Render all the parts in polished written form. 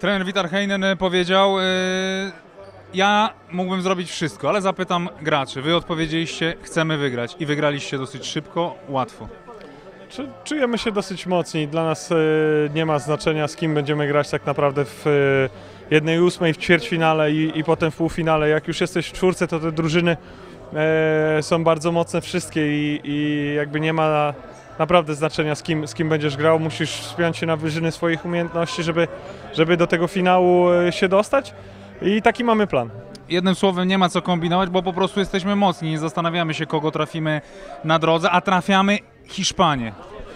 Trener Vitar Heinen powiedział, ja mógłbym zrobić wszystko, ale zapytam graczy. Wy odpowiedzieliście, chcemy wygrać i wygraliście dosyć szybko, łatwo. Czujemy się dosyć mocni. Dla nas nie ma znaczenia, z kim będziemy grać tak naprawdę w 1/8 w ćwierćfinale i potem w półfinale. Jak już jesteś w czwórce, to te drużyny są bardzo mocne wszystkie i jakby nie ma naprawdę znaczenia, z kim będziesz grał. Musisz wspiąć się na wyżyny swoich umiejętności, żeby do tego finału się dostać i taki mamy plan. Jednym słowem, nie ma co kombinować, bo po prostu jesteśmy mocni, nie zastanawiamy się, kogo trafimy na drodze, a trafiamy Hiszpanię.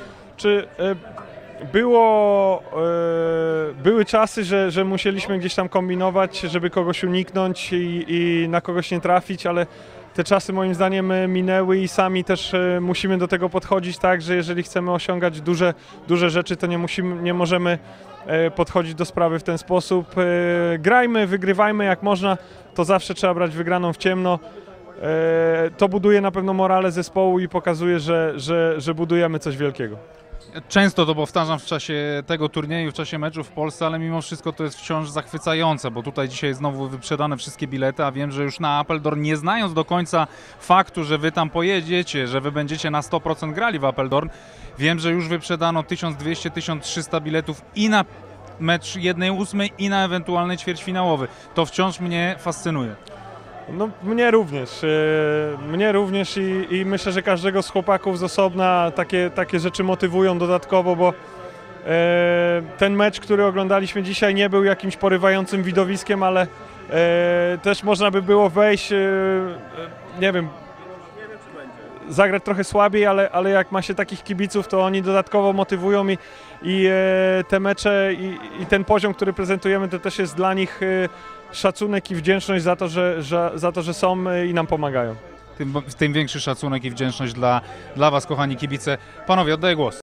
Były czasy, że musieliśmy gdzieś tam kombinować, żeby kogoś uniknąć i na kogoś nie trafić, ale te czasy moim zdaniem minęły i sami też musimy do tego podchodzić tak, że jeżeli chcemy osiągać duże rzeczy, to nie możemy podchodzić do sprawy w ten sposób. Grajmy, wygrywajmy jak można, to zawsze trzeba brać wygraną w ciemno. To buduje na pewno morale zespołu i pokazuje, że budujemy coś wielkiego. Często to powtarzam w czasie tego turnieju, w czasie meczu w Polsce, ale mimo wszystko to jest wciąż zachwycające, bo tutaj dzisiaj znowu wyprzedane wszystkie bilety, a wiem, że już na Apeldoorn, nie znając do końca faktu, że wy tam pojedziecie, że wy będziecie na 100% grali w Apeldoorn, wiem, że już wyprzedano 1200-1300 biletów i na mecz 1/8 i na ewentualny ćwierćfinałowy. To wciąż mnie fascynuje. No, mnie również i myślę, że każdego z chłopaków z osobna takie rzeczy motywują dodatkowo, bo ten mecz, który oglądaliśmy dzisiaj, nie był jakimś porywającym widowiskiem, ale też można by było wejść, nie wiem, zagrać trochę słabiej, ale jak ma się takich kibiców, to oni dodatkowo motywują i te mecze i ten poziom, który prezentujemy, to też jest dla nich szacunek i wdzięczność za to, że są i nam pomagają. Tym większy szacunek i wdzięczność dla was, kochani kibice. Panowie, oddaję głos.